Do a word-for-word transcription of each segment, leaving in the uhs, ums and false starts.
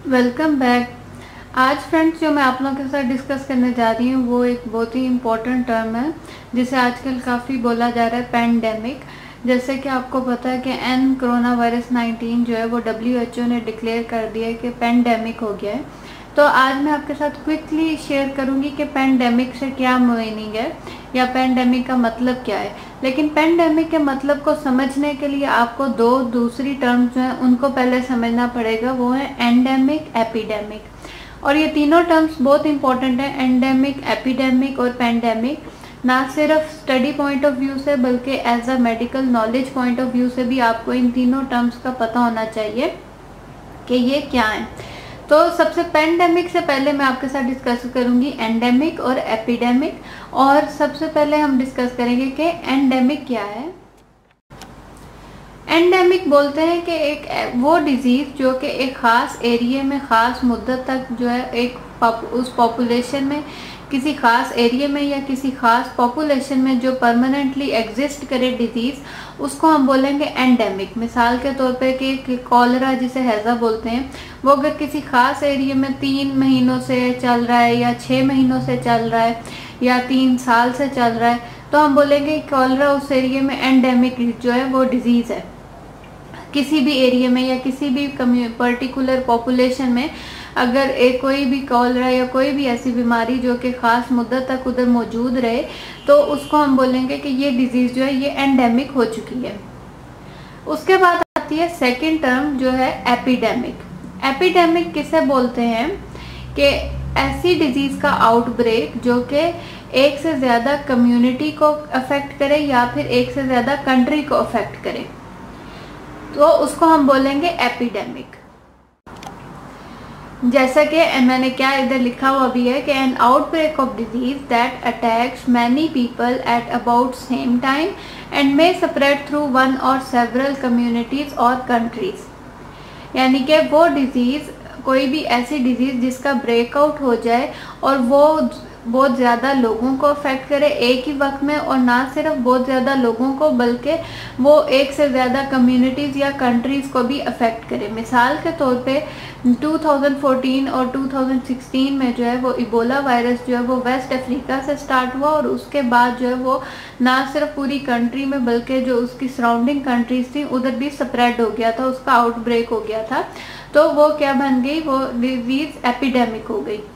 Welcome back. आज friends जो मैं आप लोगों के साथ डिस्कस करने जा रही हूँ वो एक बहुत ही इम्पोर्टेंट टर्म है जिसे आजकल काफ़ी बोला जा रहा है, पैंडेमिक। जैसे कि आपको पता है कि एन कोरोना वायरस नाइनटीन जो है वो डब्ल्यू एच ओ ने डिक्लेयर कर दिया है कि पैंडेमिक हो गया है। तो आज मैं आपके साथ क्विकली शेयर करूंगी कि पैंडेमिक से क्या मीनिंग है या पैंडेमिक का मतलब क्या है। लेकिन पैंडेमिक के मतलब को समझने के लिए आपको दो दूसरी टर्म्स जो हैं उनको पहले समझना पड़ेगा, वो है एंडेमिक, एपिडेमिक। और ये तीनों टर्म्स बहुत इंपॉर्टेंट है, एंडेमिक, एपिडेमिक और पैंडेमिक, ना सिर्फ स्टडी पॉइंट ऑफ व्यू से बल्कि as a medical knowledge point of view से भी आपको इन तीनों टर्म्स का पता होना चाहिए कि ये क्या है। तो सबसे पैंडेमिक से पहले मैं आपके साथ डिस्कस करूंगी एंडेमिक और एपिडेमिक। और सबसे पहले हम डिस्कस करेंगे कि एंडेमिक क्या है। एंडेमिक बोलते हैं कि एक वो डिजीज जो कि एक खास एरिया में खास मुद्दत तक जो है एक पॉप, उस पॉपुलेशन में किसी खास एरिया में या किसी खास पॉपुलेशन में जो परमानेंटली एग्जिस्ट करे डिजीज, उसको हम बोलेंगे एंडेमिक। मिसाल के तौर पे कि कॉलरा जिसे हैजा बोलते हैं, वो अगर किसी खास एरिया में तीन महीनों से चल रहा है या छः महीनों से चल रहा है या तीन साल से चल रहा है तो हम बोलेंगे कॉलरा उस एरिया में एंडेमिक जो है वो डिजीज़ है। किसी भी एरिया में या किसी भी पर्टिकुलर पॉपुलेशन में अगर एक कोई भी कॉलरा या कोई भी ऐसी बीमारी जो कि ख़ास मुद्दत तक उधर मौजूद रहे तो उसको हम बोलेंगे कि ये डिजीज़ जो है ये एंडेमिक हो चुकी है। उसके बाद आती है सेकंड टर्म जो है एपिडेमिक। एपिडेमिक किसे बोलते हैं कि ऐसी डिजीज़ का आउटब्रेक जो कि एक से ज़्यादा कम्युनिटी को अफेक्ट करे या फिर एक से ज़्यादा कंट्री को अफेक्ट करे, तो उसको हम बोलेंगे एपिडेमिक। जैसा कि मैंने क्या इधर लिखा हुआ भी है कि an outbreak of disease that attacks many people at about same time and may spread through one or several communities और कंट्रीज। यानी कि वो डिजीज़, कोई भी ऐसी डिजीज़ जिसका ब्रेकआउट हो जाए और वो बहुत ज़्यादा लोगों को अफेक्ट करे एक ही वक्त में, और ना सिर्फ बहुत ज़्यादा लोगों को बल्कि वो एक से ज़्यादा कम्युनिटीज़ या कंट्रीज़ को भी अफेक्ट करे। मिसाल के तौर पे दो हज़ार चौदह और दो हज़ार सोलह में जो है वो इबोला वायरस जो है वो वेस्ट अफ्रीका से स्टार्ट हुआ और उसके बाद जो है वो ना सिर्फ पूरी कंट्री में बल्कि जो उसकी सराउंडिंग कंट्रीज थी उधर भी स्प्रेड हो गया था, उसका आउटब्रेक हो गया था। तो वो क्या बन गई, वो डिजीज़ एपिडेमिक हो गई।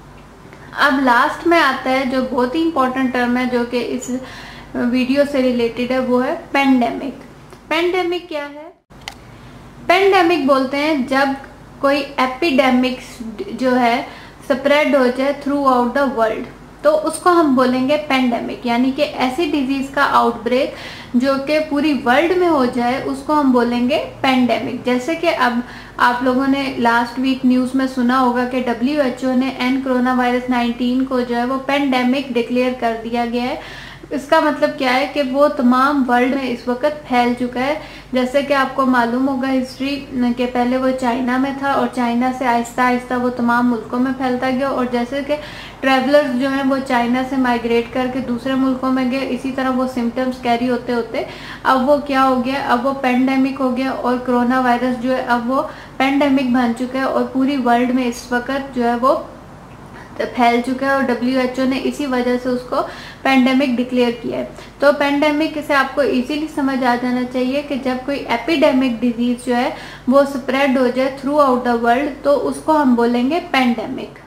अब लास्ट में आता है जो बहुत ही इंपॉर्टेंट टर्म है जो कि इस वीडियो से रिलेटेड है, वो है पेंडेमिक। पेंडेमिक क्या है? पेंडेमिक बोलते हैं जब कोई एपिडेमिक जो है स्प्रेड हो जाए थ्रू आउट द वर्ल्ड, तो उसको हम बोलेंगे पेंडेमिक। यानी कि ऐसी डिजीज़ का आउटब्रेक जो कि पूरी वर्ल्ड में हो जाए उसको हम बोलेंगे पेंडेमिक। जैसे कि अब आप लोगों ने लास्ट वीक न्यूज़ में सुना होगा कि डब्ल्यू एच ओ ने एन कोरोना वायरस नाइनटीन को जो है वो पेंडेमिक डिक्लेयर कर दिया गया है। इसका मतलब क्या है कि वो तमाम वर्ल्ड में इस वक्त फैल चुका है। जैसे कि आपको मालूम होगा हिस्ट्री के पहले वो चाइना में था और चाइना से आहिस्ता आहिस्ता वो तमाम मुल्कों में फैलता गया, और जैसे कि ट्रैवलर्स जो हैं वो चाइना से माइग्रेट करके दूसरे मुल्कों में गए, इसी तरह वो सिम्टम्स कैरी होते होते अब वो क्या हो गया, अब वो पेंडेमिक हो गया और कोरोना वायरस जो है अब वो पेंडेमिक बन चुका है और पूरी वर्ल्ड में इस वक्त जो है वो फैल चुका है और डब्ल्यू एच ओ ने इसी वजह से उसको पेंडेमिक डिक्लेयर किया है। तो पेंडेमिक से आपको इजीली समझ आ जाना चाहिए कि जब कोई एपिडेमिक डिजीज जो है वो स्प्रेड हो जाए थ्रू आउट द वर्ल्ड तो उसको हम बोलेंगे पेंडेमिक।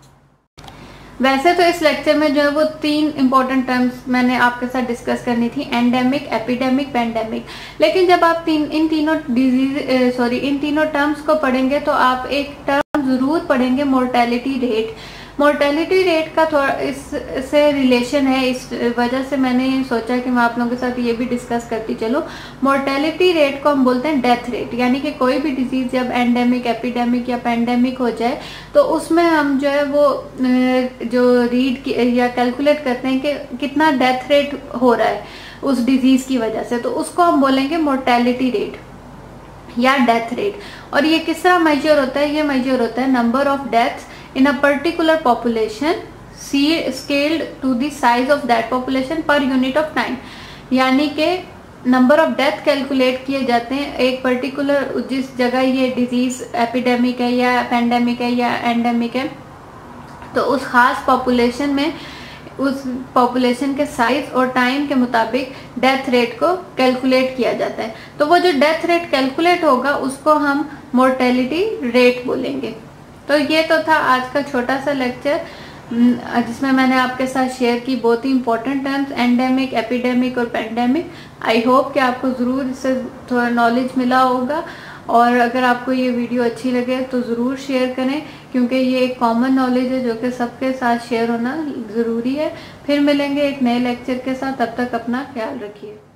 वैसे तो इस लेक्चर में जो है वो तीन इंपॉर्टेंट टर्म्स मैंने आपके साथ डिस्कस करनी थी, एंडेमिक, एपिडेमिक, पेंडेमिक। लेकिन जब आप तीन इन तीनों डिजीज सॉरी इन तीनों टर्म्स को पढ़ेंगे तो आप एक टर्म जरूर पढ़ेंगे, मोर्टेलिटी रेट। मोर्टेलिटी रेट का थोड़ा इससे रिलेशन है, इस वजह से मैंने सोचा कि मैं आप लोगों के साथ ये भी डिस्कस करती चलूँ। मोर्टेलिटी रेट को हम बोलते हैं डेथ रेट। यानी कि कोई भी डिजीज़ जब एंडेमिक, एपिडेमिक या पेंडेमिक हो जाए तो उसमें हम जो है वो जो रीड या कैलकुलेट करते हैं कि कितना डेथ रेट हो रहा है उस डिजीज़ की वजह से, तो उसको हम बोलेंगे मोर्टेलिटी रेट या डेथ रेट। और ये किस तरह मेजर होता है? ये मेजर होता है number of deaths in a particular population scaled to the size of that population per unit of time। यानी कि नंबर ऑफ डेथ कैलकुलेट किए जाते हैं। एक पर्टिकुलर जिस जगह ये डिजीज एपिडेमिक है या पेंडेमिक है या एंडेमिक है, तो उस खास पॉपुलेशन में उस पॉपुलेशन के साइज और टाइम के मुताबिक डेथ रेट को कैलकुलेट किया जाता है। तो वो जो डेथ रेट कैलकुलेट होगा उसको हम मोर्टेलिटी रेट बोलेंगे। तो ये तो था आज का छोटा सा लेक्चर, जिसमें मैंने आपके साथ शेयर की बहुत ही इंपॉर्टेंट टर्म्स, एंडेमिक, एपिडेमिक और पेंडेमिक। आई होप कि आपको ज़रूर इससे थोड़ा नॉलेज मिला होगा, और अगर आपको ये वीडियो अच्छी लगे तो ज़रूर शेयर करें, क्योंकि ये एक कॉमन नॉलेज है जो कि सबके साथ शेयर होना ज़रूरी है। फिर मिलेंगे एक नए लेक्चर के साथ, तब तक अपना ख्याल रखिए।